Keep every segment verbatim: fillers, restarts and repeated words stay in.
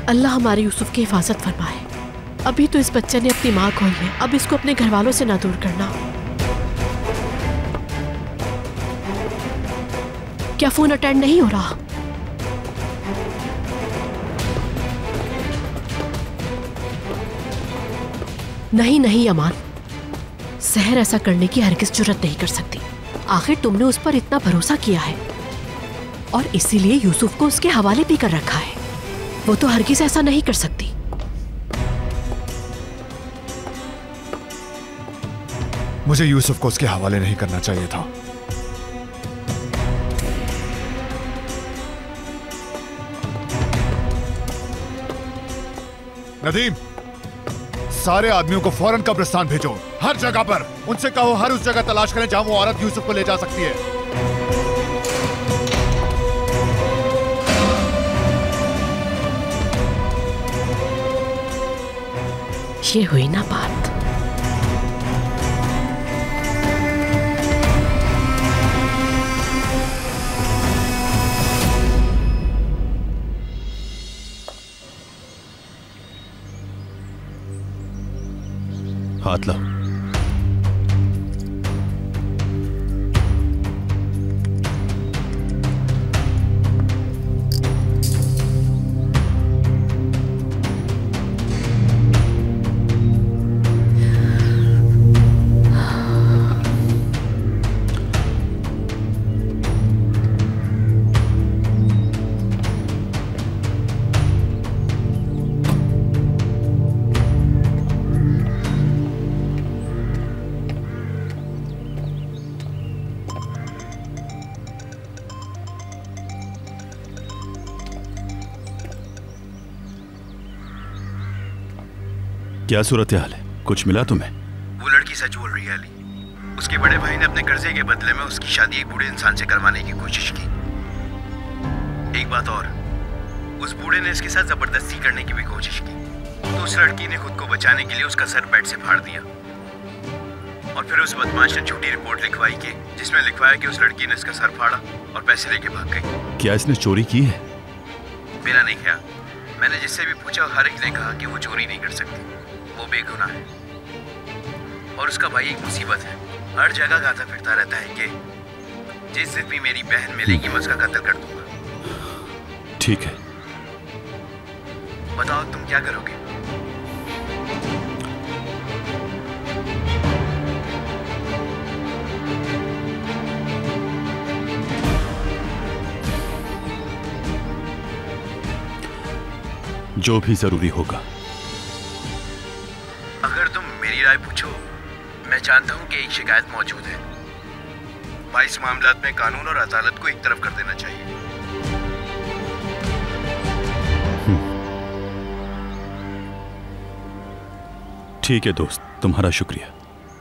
अल्लाह हमारे यूसुफ की हिफाजत फरमाए। अभी तो इस बच्चे ने अपनी माँ खोई है, अब इसको अपने घर वालों से ना दूर करना। क्या फोन अटेंड नहीं हो रहा? नहीं नहीं अमान, सहर ऐसा करने की हरगिज़ जुर्रत नहीं कर सकती। आखिर तुमने उस पर इतना भरोसा किया है और इसीलिए यूसुफ को उसके हवाले भी कर रखा है। वो तो हरगिज़ ऐसा नहीं कर सकती। मुझे यूसुफ को उसके हवाले नहीं करना चाहिए था। नदीम, सारे आदमियों को फौरन कब्रिस्तान भेजो, हर जगह पर। उनसे कहो हर उस जगह तलाश करें जहां वो औरत यूसुफ को ले जा सकती है। ये हुई ना बात। हाथ लाओ। क्या सूरत हाल है? कुछ मिला तुम्हें? वो लड़की सच बोल रही है अली। उसके बड़े भाई ने अपने कर्जे के बदले में उसकी शादी एक बूढ़े इंसान से करवाने की कोशिश की। एक बात और, उस बूढ़े ने इसके साथ जबरदस्ती करने की भी कोशिश की, तो उस लड़की ने खुद को बचाने के लिए उसका सर बेड से फाड़ दिया। और फिर उस बदमाश ने झूठी रिपोर्ट लिखवाई कि जिसमें लिखवाया कि उस लड़की ने इसका सर फाड़ा और पैसे लेके भाग गई। क्या इसने चोरी की है? मेरा नहीं ख्याल। मैंने जिससे भी पूछा हर एक ने कहा कि वो चोरी नहीं कर सकती, वो बेगुनाह है। और उसका भाई एक मुसीबत है, हर जगह गाता फिरता रहता है कि जिस दिन भी मेरी बहन मिलेगी मैं उसका कत्ल कर दूंगा। ठीक है, बताओ तुम क्या करोगे? जो भी जरूरी होगा। अगर तुम मेरी राय पूछो, मैं जानता हूं कि एक शिकायत मौजूद है। बाईस मामलात में कानून और अदालत को एक तरफ कर देना चाहिए। ठीक है दोस्त, तुम्हारा शुक्रिया।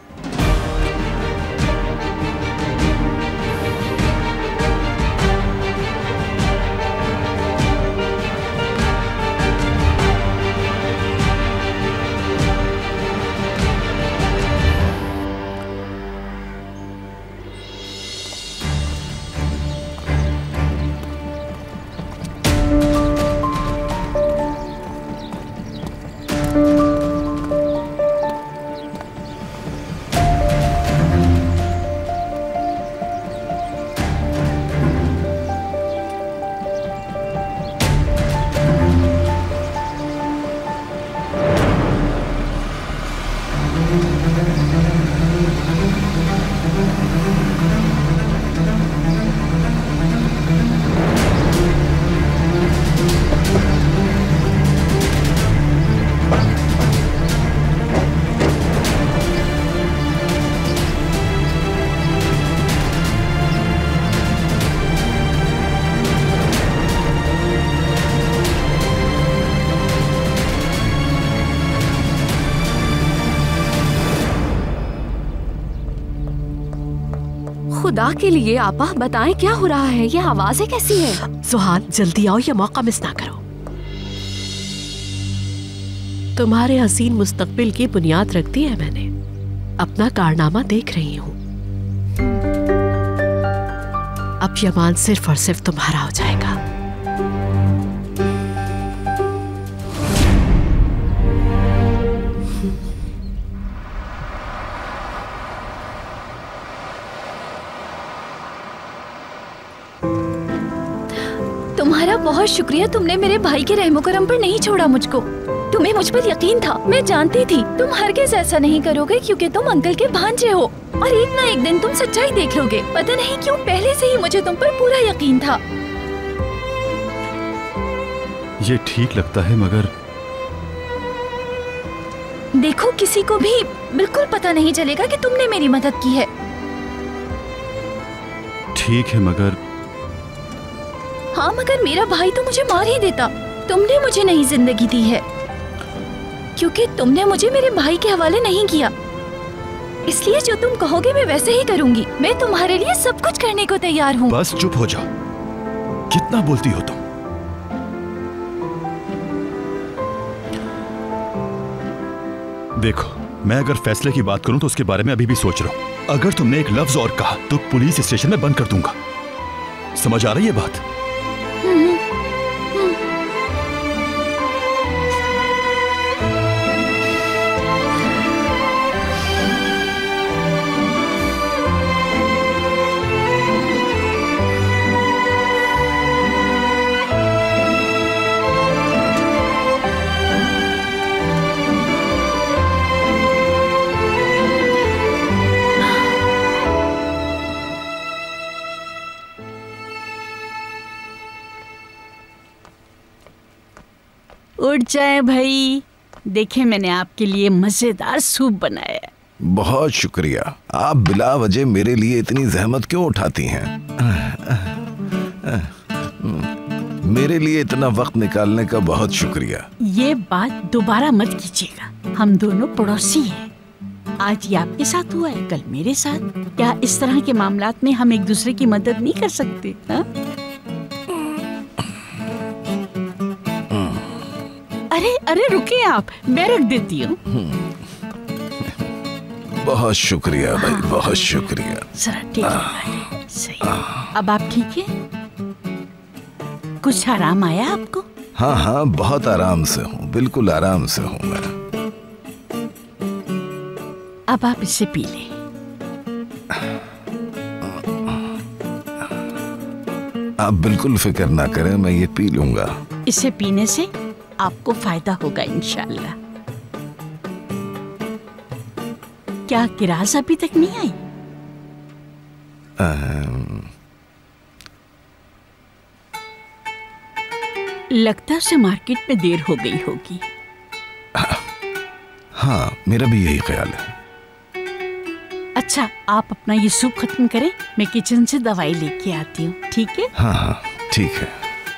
खुदा के लिए आपा बताएं क्या हो रहा है? ये आवाजें कैसी हैं? सुहान जल्दी आओ, ये मौका मिस ना करो। तुम्हारे हसीन मुस्तकबिल की बुनियाद रख दी है मैंने। अपना कारनामा देख रही हूँ। अब यमान सिर्फ और सिर्फ तुम्हारा हो जाएगा। बहुत शुक्रिया, तुमने मेरे भाई के रहमो करम पर नहीं छोड़ा मुझको। तुम्हें मुझ पर यकीन था, मैं जानती थी तुम हरगिज़ ऐसा नहीं करोगे क्योंकि तुम अंकल के भांजे हो और एक ना एक दिन तुम सच्चाई देख लोगे। पता नहीं क्यों पहले से ही मुझे तुम पर पूरा यकीन था। ये ठीक लगता है मगर देखो, किसी को भी बिल्कुल पता नहीं चलेगा कि तुमने मेरी मदद की है। ठीक है मगर हाँ, मगर मेरा भाई तो मुझे मार ही देता। तुमने मुझे नई जिंदगी दी है क्योंकि तुमने मुझे मेरे भाई के हवाले नहीं किया। इसलिए जो तुम कहोगे मैं वैसे ही करूंगी। मैं तुम्हारे लिए सब कुछ करने को तैयार हूँ। बस चुप हो जाओ, कितना बोलती हो तुम। देखो, मैं अगर फैसले की बात करूं तो उसके बारे में अभी भी सोच रहा हूं। अगर तुमने एक लफ्ज और कहा तो पुलिस स्टेशन में बंद कर दूंगा। समझ आ रही है बात? उठ जाए भाई, देखे मैंने आपके लिए मजेदार सूप बनाया है। बहुत शुक्रिया। आप बिला वजह मेरे लिए इतनी जहमत क्यों उठाती हैं? मेरे लिए इतना वक्त निकालने का बहुत शुक्रिया। ये बात दोबारा मत कीजिएगा, हम दोनों पड़ोसी हैं। आज ये आपके साथ हुआ है, कल मेरे साथ। क्या इस तरह के मामलात में हम एक दूसरे की मदद नहीं कर सकते? हा? अरे अरे रुकिए आप, मैं रख देती हूँ। बहुत शुक्रिया भाई, बहुत शुक्रिया। जरा ठीक है, सही। अब आप ठीक है? कुछ आराम आया आपको? हाँ हाँ, बहुत आराम से हूँ, बिल्कुल आराम से हूँ मैं। अब आप इसे पी लें। आप बिल्कुल फिक्र ना करें, मैं ये पी लूंगा। इसे पीने से आपको फायदा होगा इंशाल्लाह। क्या किरास अभी तक नहीं आई? आम... लगता है उसे मार्केट में देर हो गई होगी। हाँ, मेरा भी यही ख्याल है। अच्छा, आप अपना ये सूप खत्म करें, मैं किचन से दवाई लेके आती हूँ, ठीक है? हाँ हाँ ठीक है।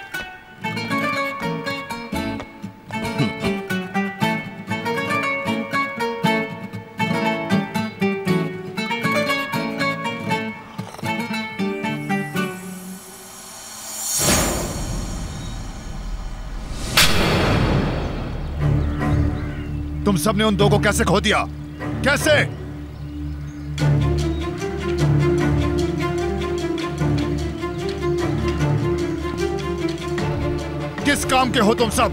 तुम सबने उन दो को कैसे खो दिया? कैसे? किस काम के हो तुम सब?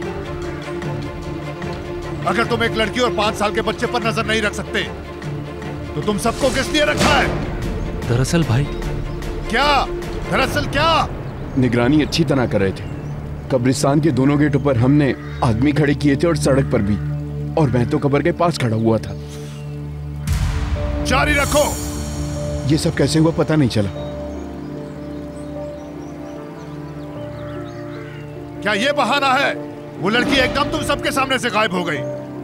अगर तुम एक लड़की और पांच साल के बच्चे पर नजर नहीं रख सकते तो तुम सबको किस लिए रखा है? दरअसल भाई। क्या? दरअसल क्या? निगरानी अच्छी तरह कर रहे थे। कब्रिस्तान के दोनों गेटों पर हमने आदमी खड़े किए थे और सड़क पर भी, और मैं तो कब्र के पास खड़ा हुआ था। जारी रखो। ये सब कैसे हुआ पता नहीं चला। क्या ये बहाना है? वो लड़की एकदम तुम सबके सामने से गायब हो गई।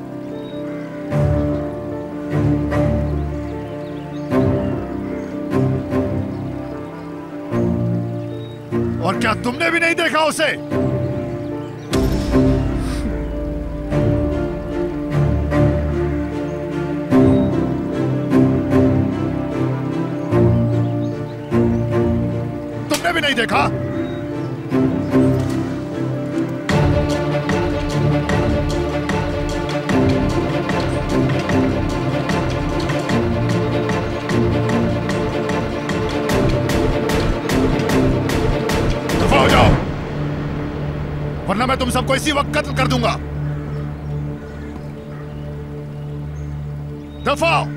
और क्या तुमने भी नहीं देखा उसे? तुमने भी नहीं देखा? दफा हो जाओ, वरना मैं तुम सबको इसी वक्त कत्ल कर दूंगा। दफा हो।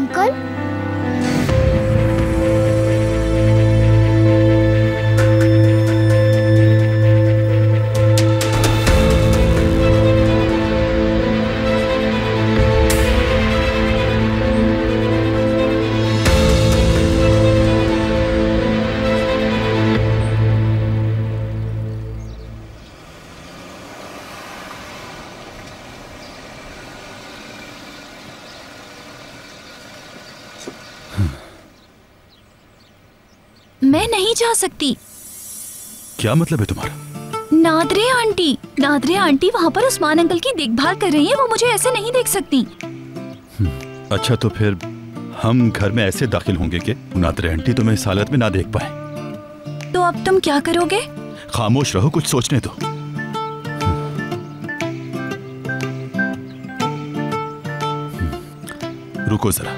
अंकल? मैं नहीं जा सकती। क्या मतलब है तुम्हारा? नादरे आंटी, नादरे आंटी वहाँ पर उस्मान अंकल की देखभाल कर रही हैं, वो मुझे ऐसे नहीं देख सकती। अच्छा तो फिर हम घर में ऐसे दाखिल होंगे कि नादरे आंटी तुम्हें इस हालत में ना देख पाए। तो अब तुम क्या करोगे? खामोश रहो, कुछ सोचने दो। रुको जरा।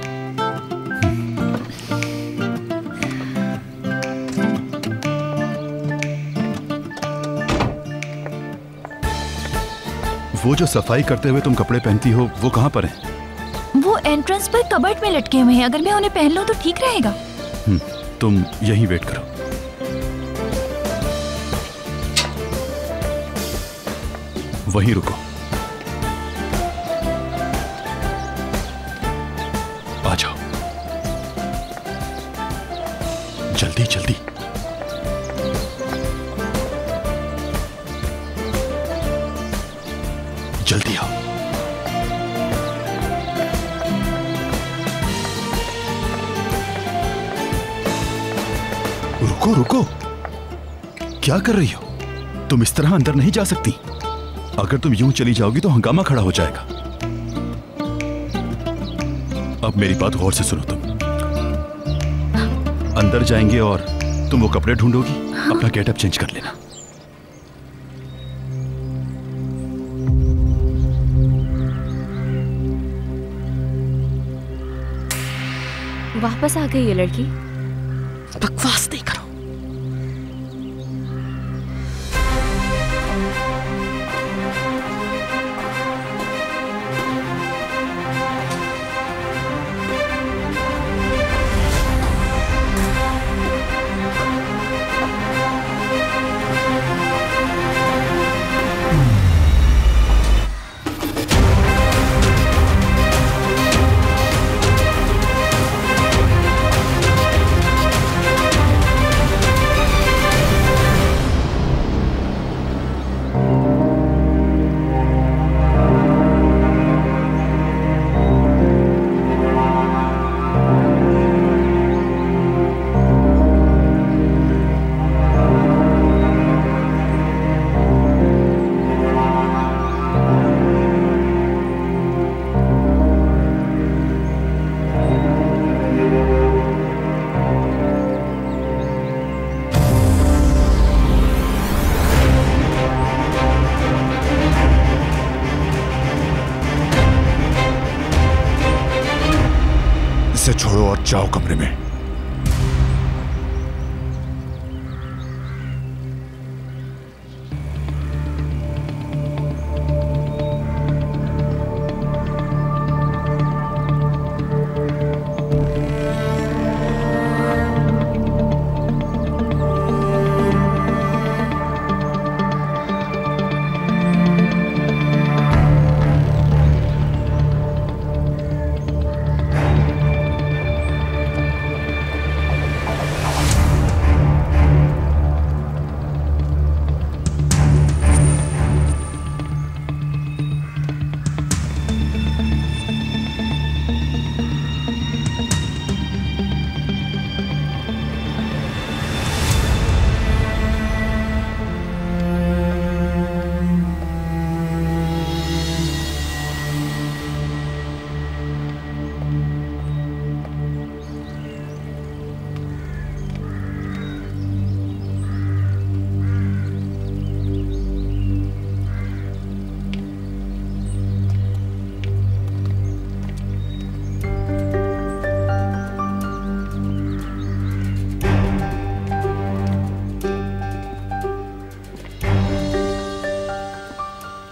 वो जो सफाई करते हुए तुम कपड़े पहनती हो वो कहाँ पर हैं? वो एंट्रेंस पर कबर्ड में लटके हुए हैं, अगर मैं उन्हें पहन लूं तो ठीक रहेगा। तुम यहीं वेट करो। वहीं रुको। आ जाओ जल्दी जल्दी। जल्दी आओ। रुको रुको, क्या कर रही हो? तुम इस तरह अंदर नहीं जा सकती। अगर तुम यूं चली जाओगी तो हंगामा खड़ा हो जाएगा। अब मेरी बात गौर से सुनो। तुम अंदर जाएंगे और तुम वो कपड़े ढूंढोगी, अपना गेटअप चेंज कर लेना। वापस आ गई ये लड़की। बकवास नहीं करो। इसे छोड़ो और जाओ कमरे में।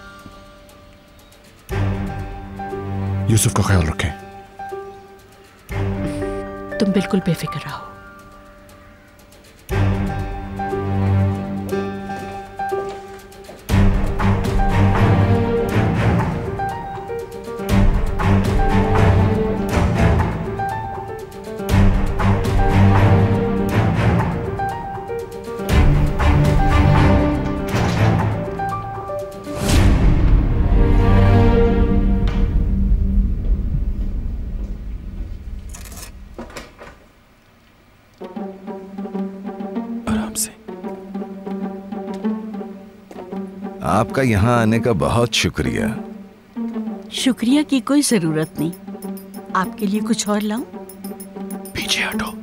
यूसुफ का ख्याल रखें। तुम बिल्कुल बेफिक्र रहो। आपका यहाँ आने का बहुत शुक्रिया। शुक्रिया की कोई जरूरत नहीं। आपके लिए कुछ और लाऊं? पीछे हटो।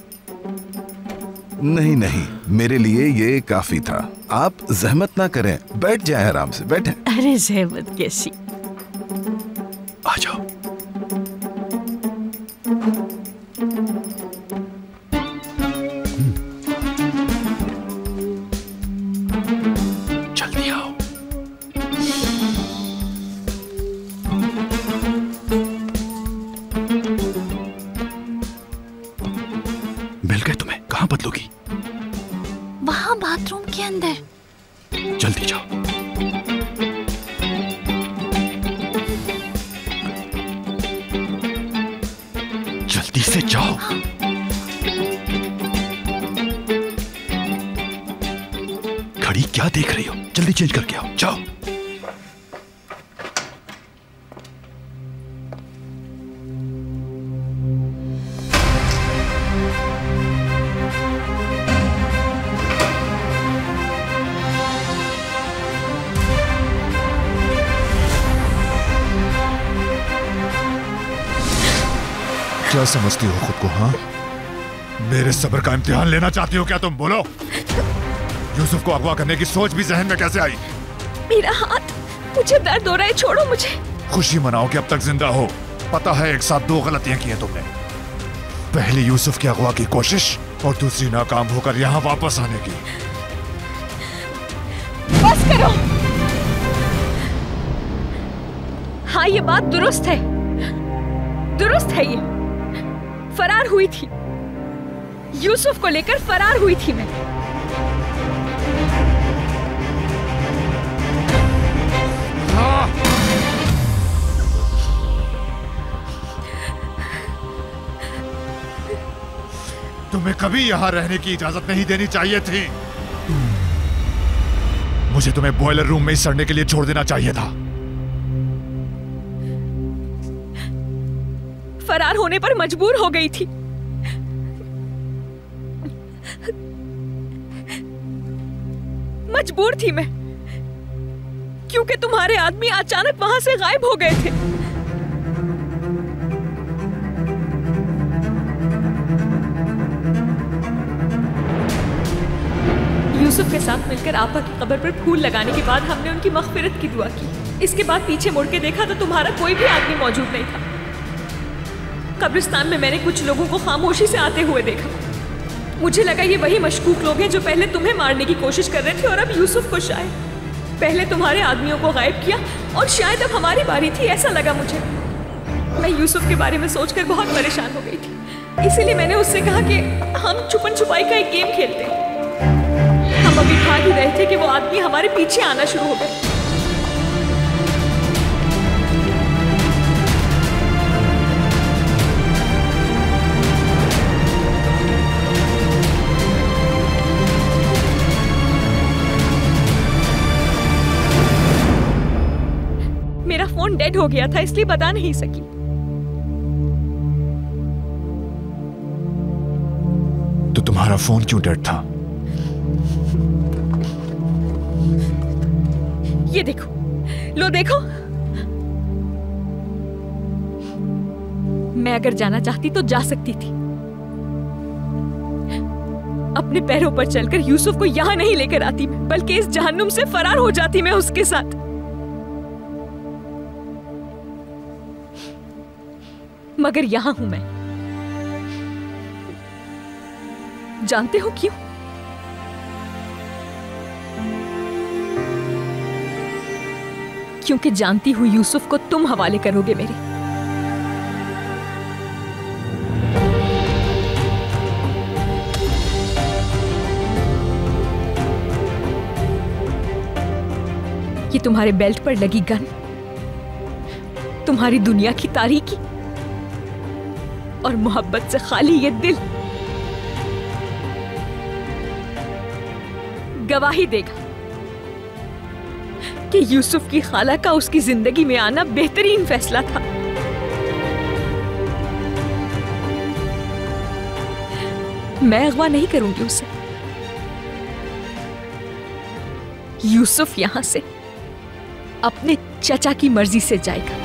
नहीं नहीं, मेरे लिए ये काफी था। आप जहमत ना करें, बैठ जाएं, आराम से बैठें। अरे जहमत कैसी। आ जाओ। जल्दी आओ। मिल गए तुम्हें? कहाँ बदलोगी? वहाँ बाथरूम के अंदर। जल्दी जाओ। जल्दी से जाओ। घड़ी क्या देख रही हो? जल्दी चेंज करके आओ, जाओ। क्या समझती हो खुद को? हाँ, मेरे सब्र का इम्तिहान लेना चाहती हो क्या तुम? बोलो। यूसुफ को अगवा करने की सोच भी जहन में कैसे आई? मेरा हाथ, मुझे दर्द हो रहा है, छोड़ो मुझे। खुशी मनाओ कि अब तक जिंदा हो। पता है एक साथ दो गलतियां की हैं तुमने। पहली यूसुफ की अगवा की कोशिश और दूसरी नाकाम होकर यहाँ वापस आने की। बस करो। हाँ, ये बात दुरुस्त है, दुरुस्त है। ये फरार हुई थी, यूसुफ को लेकर फरार हुई थी मैं। हाँ। तुम्हें कभी यहां रहने की इजाजत नहीं देनी चाहिए थी। मुझे तुम्हें बॉयलर रूम में ही सड़ने के लिए छोड़ देना चाहिए था। फरार होने पर मजबूर हो गई थी। मजबूर थी मैं, क्योंकि तुम्हारे आदमी अचानक वहां से गायब हो गए थे। यूसुफ के साथ मिलकर आपा की कब्र पर फूल लगाने के बाद हमने उनकी मग़फ़िरत की दुआ की। इसके बाद पीछे मुड़ के देखा तो तुम्हारा कोई भी आदमी मौजूद नहीं था। कब्रिस्तान में मैंने कुछ लोगों को खामोशी से आते हुए देखा। मुझे लगा ये वही मशकूक लोग हैं जो पहले तुम्हें मारने की कोशिश कर रहे थे और अब यूसुफ को शायद। पहले तुम्हारे आदमियों को गायब किया और शायद अब हमारी बारी थी, ऐसा लगा मुझे। मैं यूसुफ के बारे में सोचकर बहुत परेशान हो गई थी। इसीलिए मैंने उससे कहा कि हम छुपन छुपाई का एक गेम खेलते हैं। हम अभी भाग ही रहे थे कि वो आदमी हमारे पीछे आना शुरू हो गए। मेरा फोन डेड हो गया था, इसलिए बता नहीं सकी। तो तुम्हारा फोन क्यों डेड था? ये देखो, लो देखो। मैं अगर जाना चाहती तो जा सकती थी। अपने पैरों पर चलकर यूसुफ को यहां नहीं लेकर आती मैं, बल्कि इस जहन्नुम से फरार हो जाती मैं उसके साथ। मगर यहां हूं मैं। जानते हो क्यों? क्योंकि जानती हूं यूसुफ को तुम हवाले करोगे मेरे। तुम्हारे बेल्ट पर लगी गन, तुम्हारी दुनिया की तारीकी और मोहब्बत से खाली ये दिल गवाही देगा कि यूसुफ की खाला का उसकी जिंदगी में आना बेहतरीन फैसला था। मैं अगवा नहीं करूंगी उसे। यूसुफ यहां से अपने चचा की मर्जी से जाएगा।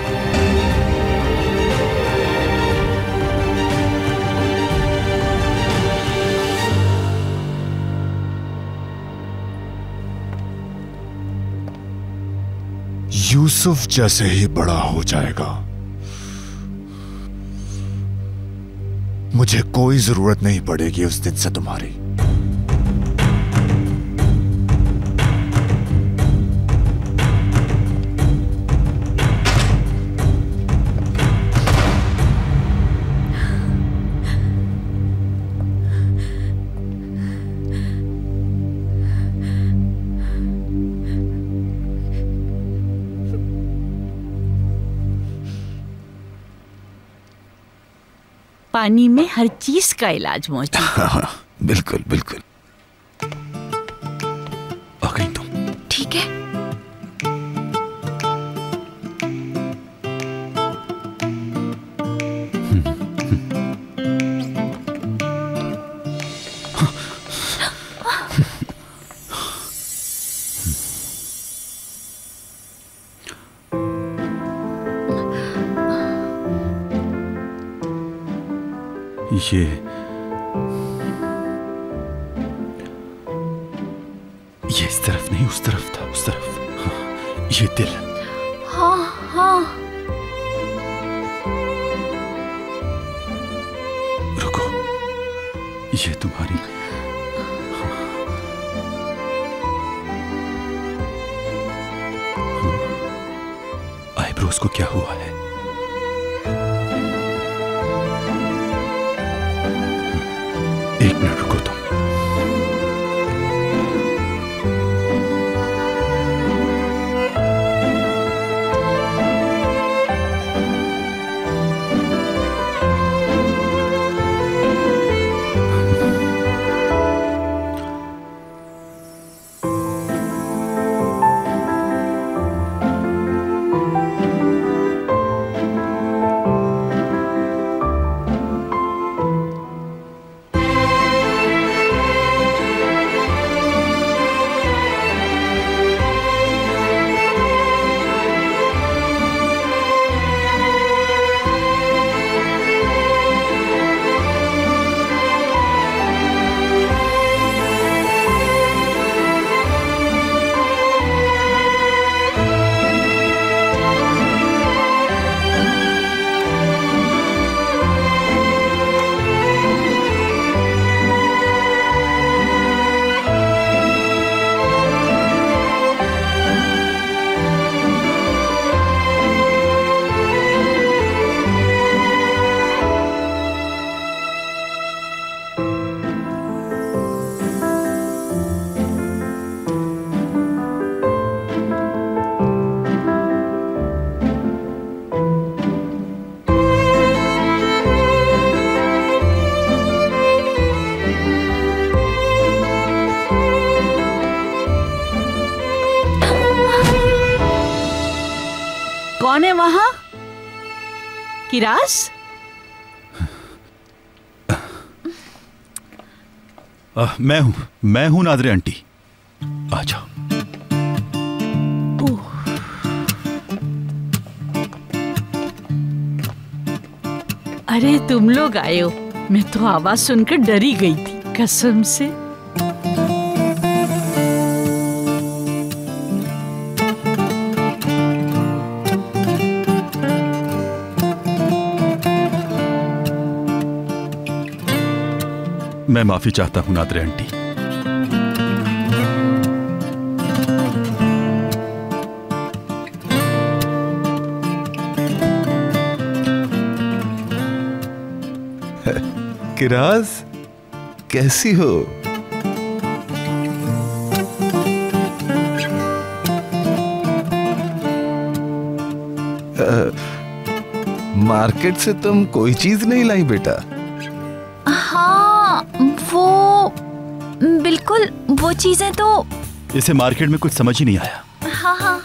यूसुफ जैसे ही बड़ा हो जाएगा, मुझे कोई जरूरत नहीं पड़ेगी उस दिन से तुम्हारी। पानी में हर चीज का इलाज मौजूद है। हाँ, हाँ, बिल्कुल बिल्कुल। आ गई तुम? ठीक है। ये ये इस तरफ नहीं, उस तरफ था, उस तरफ। हाँ, ये दिल। हाँ हाँ। रुको, ये तुम्हारी आईब्रोज को क्या हुआ है? एक मिनट रुको तुम। कौन है वहां? किरास? आ, मैं हूं, मैं हूं नादरे आंटी। आ जाओ। अरे तुम लोग आए हो, मैं तो आवाज सुनकर डरी गई थी कसम से। मैं माफी चाहता हूं नादरे आंटी। किराज, कैसी हो? मार्केट से तुम कोई चीज नहीं लाई बेटा? हाँ, वो बिल्कुल, वो चीजें तो। इसे मार्केट में कुछ समझ ही नहीं आया। हाँ हाँ।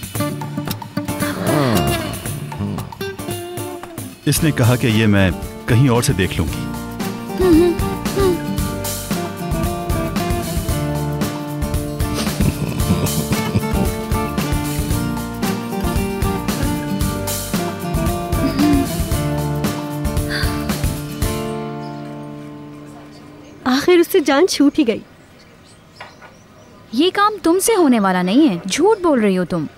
इसने कहा कि ये मैं कहीं और से देख लूंगी। आखिर उससे जान छूट ही गई। ये काम तुमसे होने वाला नहीं है, झूठ बोल रही हो तुम।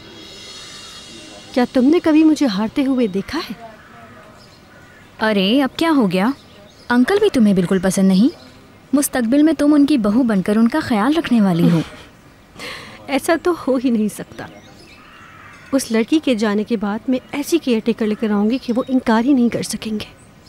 क्या तुमने कभी मुझे हारते हुए देखा है? अरे अब क्या हो गया? अंकल भी तुम्हें बिल्कुल पसंद नहीं। मुस्तकबिल में तुम उनकी बहू बनकर उनका ख्याल रखने वाली हो। ऐसा तो हो ही नहीं सकता। उस लड़की के जाने के बाद मैं ऐसी केयर टेकर लेकर आऊंगी कि वो इनकार ही नहीं कर सकेंगे।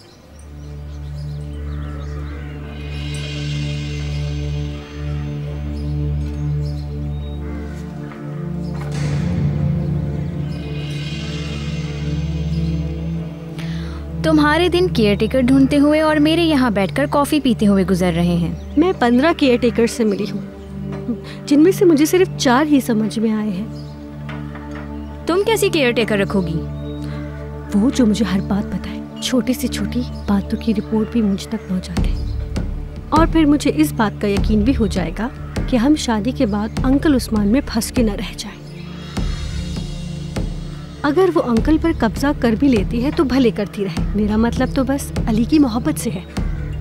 तुम्हारे दिन केयर टेकर ढूंढते हुए और मेरे यहाँ बैठकर कॉफी पीते हुए गुजर रहे हैं। मैं पंद्रह केयर टेकर से मिली हूँ, जिनमें से मुझे सिर्फ चार ही समझ में आए हैं। तुम कैसी केयर टेकर रखोगी? वो जो मुझे हर बात बताए, छोटी से छोटी बातों की रिपोर्ट भी मुझ तक पहुँचा दे। और फिर मुझे इस बात का यकीन भी हो जाएगा कि हम शादी के बाद अंकल उस्मान में फंस के न रह जाएं। अगर वो अंकल पर कब्जा कर भी लेती है तो भले करती रहे। मेरा मतलब तो बस अली की मोहब्बत से है।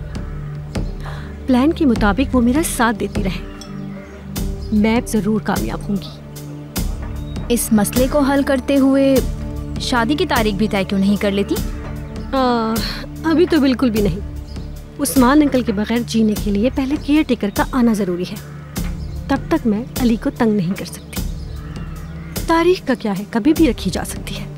प्लान के मुताबिक वो मेरा साथ देती रहे। मैं जरूर कामयाब होंगी। इस मसले को हल करते हुए शादी की तारीख भी तय क्यों नहीं कर लेती? आ, अभी तो बिल्कुल भी नहीं। उस्मान अंकल के बगैर जीने के लिए पहले केयर टेकर का आना जरूरी है। तब तक मैं अली को तंग नहीं कर सकती। तारीख का क्या है, कभी भी रखी जा सकती है।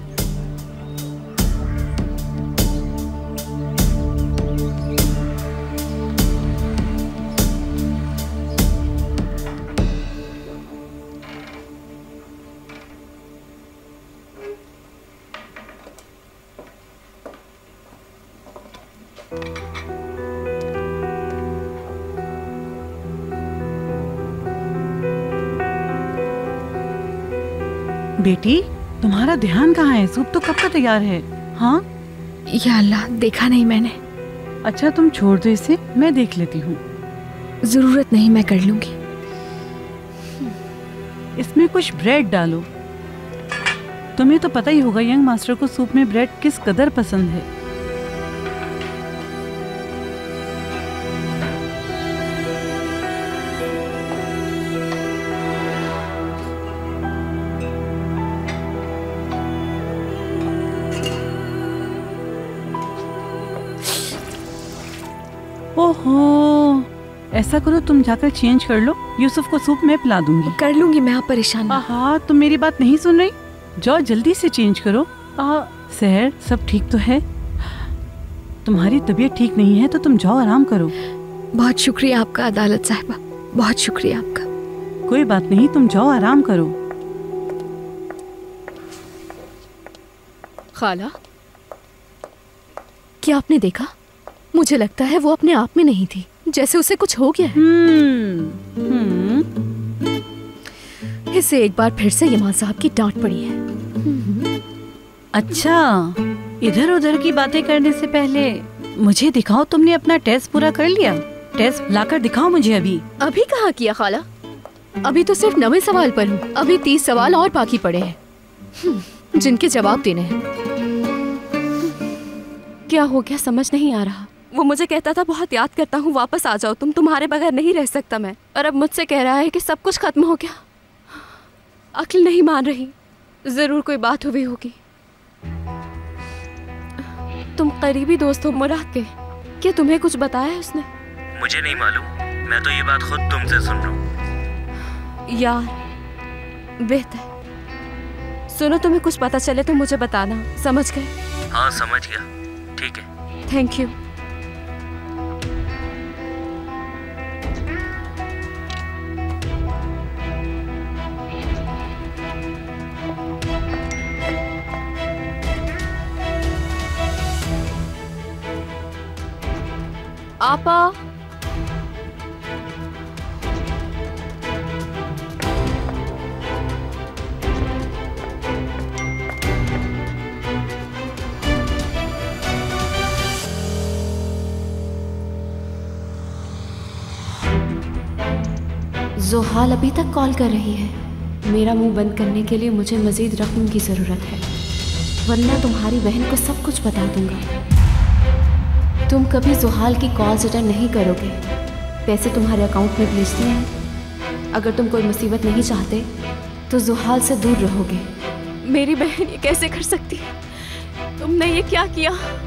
बेटी, तुम्हारा ध्यान कहाँ है? सूप तो कब का तैयार है। हाँ, या अल्लाह, देखा नहीं मैंने। अच्छा तुम छोड़ दो इसे, मैं देख लेती हूँ। जरूरत नहीं, मैं कर लूंगी। इसमें कुछ ब्रेड डालो। तुम्हें तो पता ही होगा यंग मास्टर को सूप में ब्रेड किस कदर पसंद है। ओहो, ऐसा करो तुम जाकर चेंज कर लो, यूसुफ को सूप में पिला दूंगी। कर लूंगी मैं, आप परेशान ना। हाँ, तुम मेरी बात नहीं सुन रही? जाओ जल्दी से चेंज करो। आ, सहर, सब ठीक तो है? तुम्हारी तबीयत ठीक नहीं है तो तुम जाओ आराम करो। बहुत शुक्रिया आपका अदालत साहिबा, बहुत शुक्रिया आपका। कोई बात नहीं, तुम जाओ आराम करो। खाला, क्या आपने देखा? मुझे लगता है वो अपने आप में नहीं थी, जैसे उसे कुछ हो गया है। हम्म, हम्म। इसे एक बार फिर से इमाम साहब की डांट पड़ी है। अच्छा, इधर उधर की बातें करने से पहले मुझे दिखाओ, तुमने अपना टेस्ट पूरा कर लिया? टेस्ट लाकर दिखाओ मुझे। अभी अभी कहाँ किया खाला? अभी तो सिर्फ नवे सवाल पर हूँ। अभी तीस सवाल और बाकी पड़े हैं जिनके जवाब देने हैं। क्या हो गया समझ नहीं आ रहा। वो मुझे कहता था बहुत याद करता हूँ, वापस आ जाओ तुम, तुम्हारे बगैर नहीं रह सकता मैं। और अब मुझसे कह रहा है कि सब कुछ खत्म हो गया। अक्ल नहीं मान रही। जरूर कोई बात हुई होगी। तुम करीबी दोस्त हो मुराद के, क्या तुम्हें कुछ बताया है उसने? मुझे नहीं मालूम, मैं तो ये बात खुद तुमसे सुन रहा हूँ। यार बेहतर सुनो, तुम्हें कुछ पता चले तो मुझे बताना, समझ गए? हाँ समझ गया, ठीक है। Thank you. आपा। जोहाल अभी तक कॉल कर रही है। मेरा मुंह बंद करने के लिए मुझे मजीद रकम की ज़रूरत है, वरना तुम्हारी बहन को सब कुछ बता दूंगा। तुम कभी जोहाल की कॉल्स अटेंड नहीं करोगे, पैसे तुम्हारे अकाउंट में भेज दिए हैं। अगर तुम कोई मुसीबत नहीं चाहते तो जोहाल से दूर रहोगे। मेरी बहन ये कैसे कर सकती है? तुमने ये क्या किया?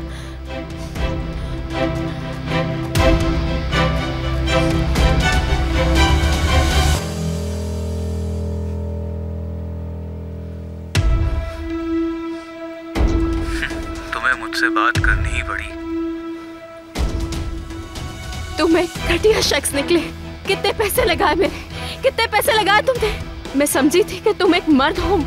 मुझसे बात करनी ही पड़ी। तुम एक घटिया शख्स निकले। कितने पैसे लगाए मेरे, कितने पैसे लगाए तुमने? मैं समझी थी कि तुम एक मर्द हो।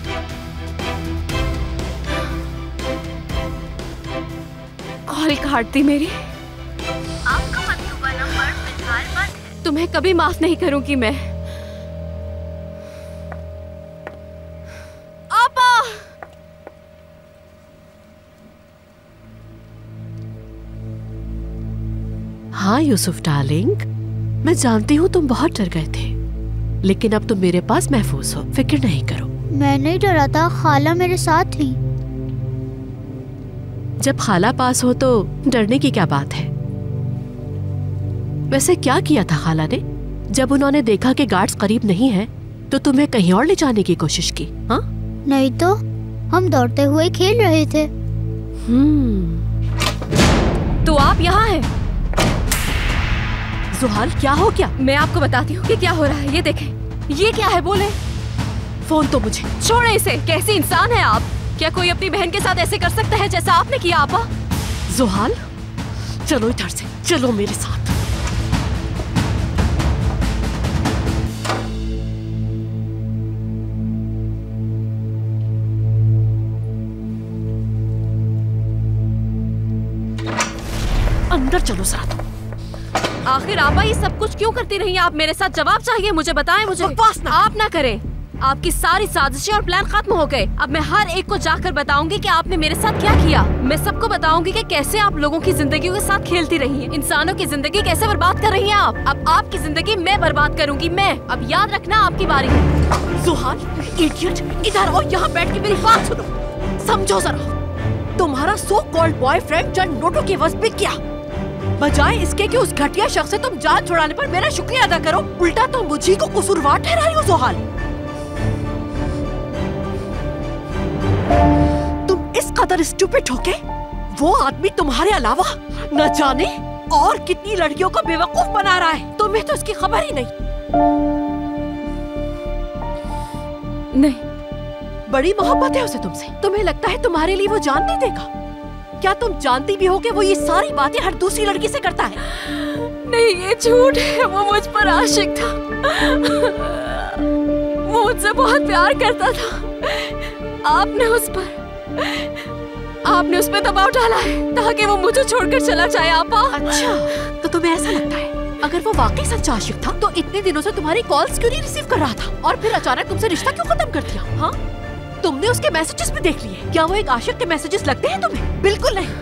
कॉल काट दी मेरी। आपका मतलूबा नंबर फिलहाल बंद है। तुम्हें कभी माफ नहीं करूंगी मैं। हाँ यूसुफ डार्लिंग, मैं जानती हूँ तुम बहुत डर गए थे, लेकिन अब तुम मेरे पास महफूज हो, फिक्र नहीं करो। मैं नहीं डरा था, खाला मेरे साथ थी। जब खाला पास हो तो डरने की क्या बात है? वैसे क्या किया था खाला ने? जब उन्होंने देखा कि गार्ड्स करीब नहीं है तो तुम्हें कहीं और ले जाने की कोशिश की? हाँ नहीं तो, हम दौड़ते हुए खेल रहे थे। हम्म। तो आप यहाँ हैं? जोहाल क्या हो क्या? मैं आपको बताती हूँ कि क्या हो रहा है। ये देखें, ये क्या है? बोले। फोन तो मुझे। छोड़े इसे। कैसी इंसान है आप? क्या कोई अपनी बहन के साथ ऐसे कर सकता है जैसा आपने किया? आपा जोहाल चलो इधर से, चलो मेरे साथ। अंदर चलो साथ। आखिर आपा ये सब कुछ क्यों करती रही? आप मेरे साथ जवाब चाहिए, मुझे बताएं। मुझे बकवास ना। आप ना करें। आपकी सारी साजिशें और प्लान खत्म हो गए। अब मैं हर एक को जाकर बताऊंगी कि आपने मेरे साथ क्या किया। मैं सबको बताऊंगी कि कैसे आप लोगों की जिंदगियों के साथ खेलती रही हैं। इंसानों की जिंदगी कैसे बर्बाद कर रही हैं आप। अब आपकी जिंदगी मैं बर्बाद करूंगी, मैं। अब याद रखना आपकी बारी है। जोहाल इडियट, इधर आओ, यहाँ बैठ के मेरी बात सुनो। समझो जरा, तुम्हारा सो कॉल्ड बॉयफ्रेंड चंद नोटों के वश में क्या, बजाय इसके कि उस घटिया शख्स से तुम जान छुड़ाने पर मेरा शुक्रिया अदा करो, उल्टा तुम मुझी को कसूरवार ठहरा रही हो। जोहाल तुम इस कदर स्टूपिड हो के वो आदमी तुम्हारे अलावा न जाने और कितनी लड़कियों को बेवकूफ बना रहा है, तुम्हें तो इसकी खबर ही नहीं। नहीं, बड़ी मोहब्बत है उसे तुमसे। तुम्हें लगता है तुम्हारे लिए वो जान नहीं देगा? क्या तुम जानती भी हो कि वो ये सारी बातें हर दूसरी लड़की से करता है? नहीं, ये झूठ है। वो मुझ पर आशिक था, वो मुझसे बहुत प्यार करता था। आपने उस पर आपने उस पर दबाव डाला है ताकि वो मुझे छोड़कर चला जाए। आपा अच्छा, तो तुम्हें ऐसा लगता है अगर वो वाकई सच्चा आशिक था तो इतने दिनों से तुम्हारी कॉल्स क्यों नहीं रिसीव कर रहा था, और फिर अचानक तुमसे रिश्ता क्यों खत्म कर दिया? हाँ, तुमने उसके मैसेजेस भी देख लिए। क्या वो एक आशिक के मैसेजेस लगते हैं तुम्हें? बिल्कुल नहीं।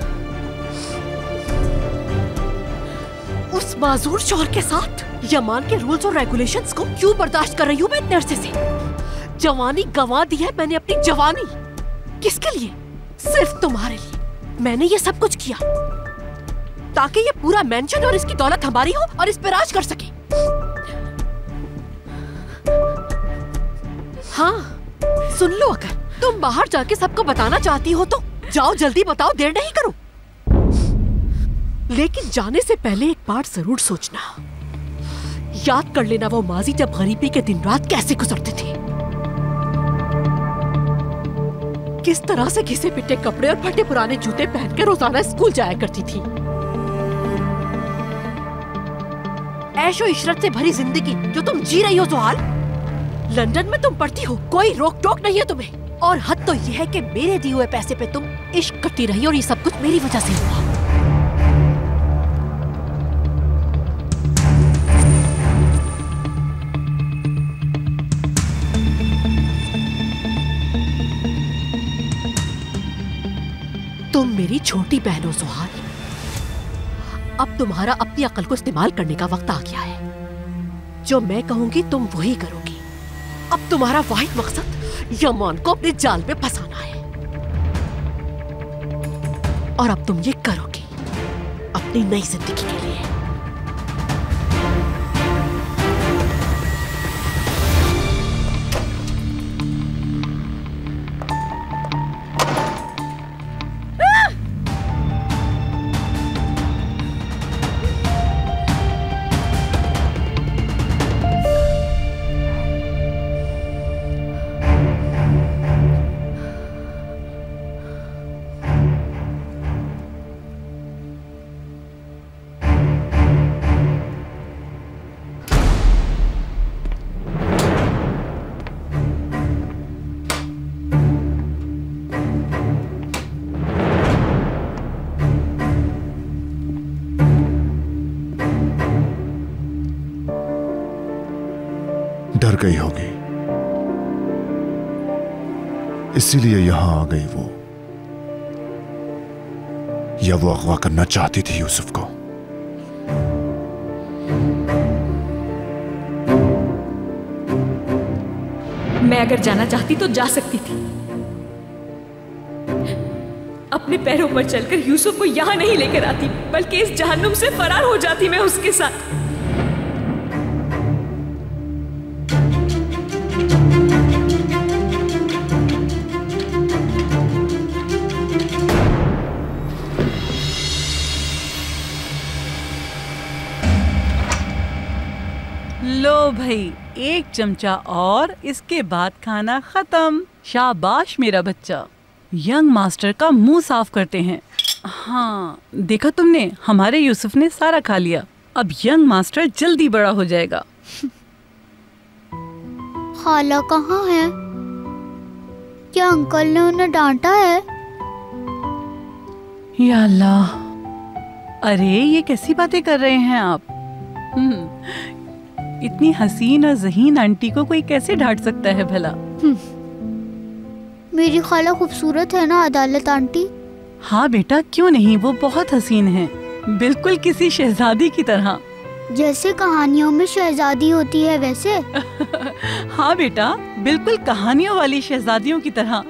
उस माजूर शौहर के साथ यमान के रूल्स और रेगुलेशंस को क्यों बर्दाश्त कर रही हूँ मैं इतने अरसे से? जवानी गंवा दी है मैंने अपनी जवानी। किसके लिए? सिर्फ तुम्हारे लिए। मैंने ये सब कुछ किया ताकि ये पूरा मेंशन और इसकी दौलत हमारी हो और इस पे राज कर सके। हाँ, सुन लो, अगर तुम बाहर जाके सबको बताना चाहती हो तो जाओ, जल्दी बताओ, देर नहीं करो। लेकिन जाने से पहले एक बात जरूर सोचना, याद कर लेना वो माजी जब गरीबी के दिन रात कैसे गुजरते थे, किस तरह से घिसे पिटे कपड़े और फटे पुराने जूते पहन के रोजाना स्कूल जाया करती थी। ऐशो इशरत से भरी जिंदगी जो तुम जी रही हो जोहाल। लंदन में तुम पढ़ती हो, कोई रोक टोक नहीं है तुम्हें। और हद तो यह है कि मेरे दिए हुए पैसे पे तुम इश्क करती रही और ये सब कुछ मेरी वजह से हुआ। तुम मेरी छोटी बहन हो सुहान। अब तुम्हारा अपनी अक्ल को इस्तेमाल करने का वक्त आ गया है। जो मैं कहूंगी तुम वही करोगी। अब तुम्हारा वाहिद मकसद यमान को अपने जाल में फंसाना है, और अब तुम ये करोगी अपनी नई जिंदगी के लिए। डर गई होगी, इसीलिए यहां आ गई वो, या वो अगवा करना चाहती थी यूसुफ को। मैं अगर जाना चाहती तो जा सकती थी। अपने पैरों पर चलकर यूसुफ को यहां नहीं लेकर आती, बल्कि इस जहन्नुम से फरार हो जाती मैं उसके साथ। लो भाई, एक चमचा और, इसके बाद खाना खत्म। शाबाश मेरा बच्चा। यंग मास्टर का मुंह साफ करते हैं। हाँ, देखा तुमने, हमारे यूसुफ ने सारा खा लिया। अब यंग मास्टर जल्दी बड़ा हो जाएगा। खाला कहाँ है? क्या अंकल ने उन्हें डांटा है? या अल्लाह, अरे ये कैसी बातें कर रहे हैं आप? हम्म, इतनी हसीन और ज़हीन आंटी को कोई कैसे डांट सकता है भला? मेरी खाला खूबसूरत है ना अदालत आंटी? हाँ बेटा, क्यों नहीं, वो बहुत हसीन है, बिल्कुल किसी शहजादी की तरह। जैसे कहानियों में शहजादी होती है वैसे। हाँ बेटा, बिल्कुल कहानियों वाली शहजादियों की तरह।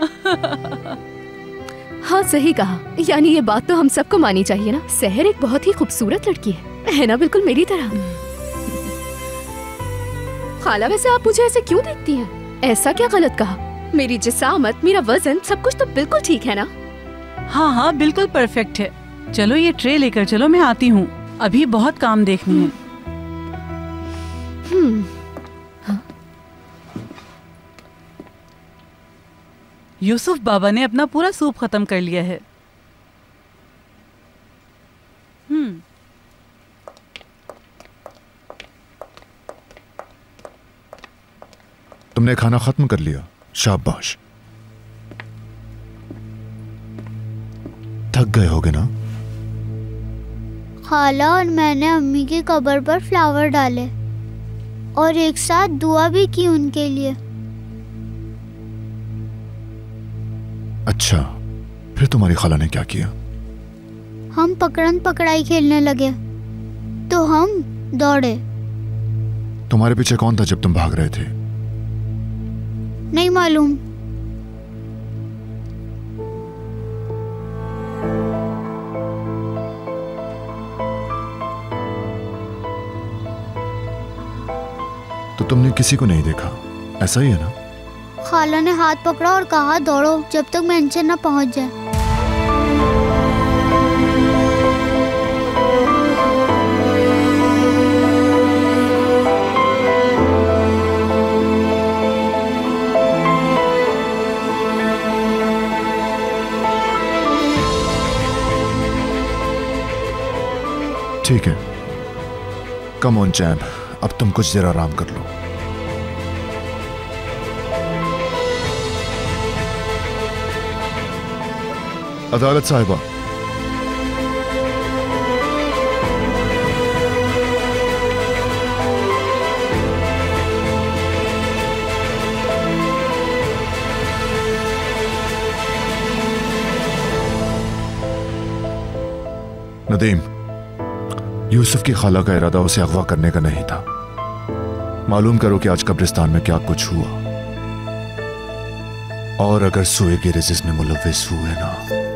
हाँ सही कहा, यानी ये बात तो हम सबको मानी चाहिए ना, सहर एक बहुत ही खूबसूरत लड़की है, है ना, बिल्कुल मेरी तरह। खाला वैसे आप मुझे ऐसे क्यों देखती हैं? ऐसा क्या गलत कहा? मेरी जिसामत, मेरा वजन, सब कुछ तो बिल्कुल ठीक है ना? हाँ हाँ बिल्कुल परफेक्ट है। चलो ये ट्रे लेकर चलो, मैं आती हूँ, अभी बहुत काम देखनी है। हम्म, हाँ? यूसुफ बाबा ने अपना पूरा सूप खत्म कर लिया है। हम्म तुमने खाना खत्म कर लिया, शाबाश। थक गए होगे ना? खाला और मैंने अम्मी की कब्र पर फ्लावर डाले और एक साथ दुआ भी की उनके लिए। अच्छा, फिर तुम्हारी खाला ने क्या किया? हम पकड़न पकड़ाई खेलने लगे तो हम दौड़े। तुम्हारे पीछे कौन था जब तुम भाग रहे थे? नहीं मालूम। तो तुमने किसी को नहीं देखा, ऐसा ही है ना? खाला ने हाथ पकड़ा और कहा दौड़ो जब तक मेंशन न पहुंच जाए। ठीक है, कम ऑन चैम्प, अब तुम कुछ देर आराम कर लो। अदालत साहिबा, नदीम, यूसुफ की खाला का इरादा उसे अगवा करने का नहीं था। मालूम करो कि आज कब्रिस्तान में क्या कुछ हुआ, और अगर सुए की रेजिस में मुलव्विस हुए ना